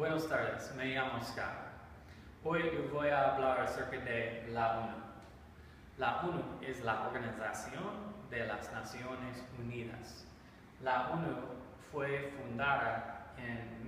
Buenas tardes, me llamo Oscar. Hoy yo voy a hablar acerca de la ONU. La ONU es la Organización de las Naciones Unidas. La ONU fue fundada en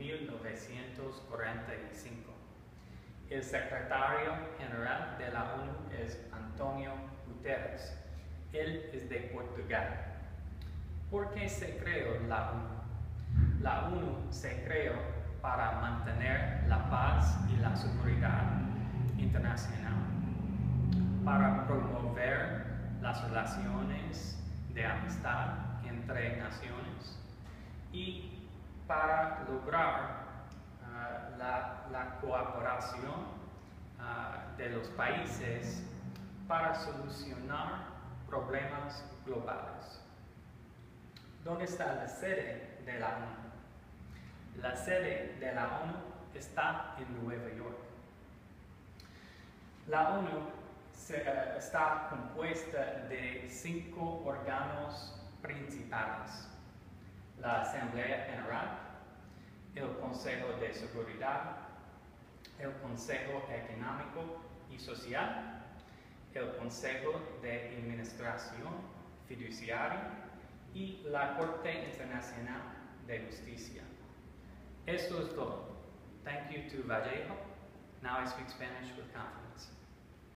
1945. El secretario general de la ONU es António Guterres. Él es de Portugal. ¿Por qué se creó la ONU? La ONU se creó para mantener la paz y la seguridad internacional, para promover las relaciones de amistad entre naciones y para lograr la cooperación de los países para solucionar problemas globales. ¿Dónde está la sede de la ONU? La sede de la ONU está en Nueva York. La ONU está compuesta de 5 órganos principales: la Asamblea General, el Consejo de Seguridad, el Consejo Económico y Social, el Consejo de Administración Fiduciaria y la Corte Internacional de Justicia. Esto es todo. Thank you to Vallejo. Now I speak Spanish with confidence.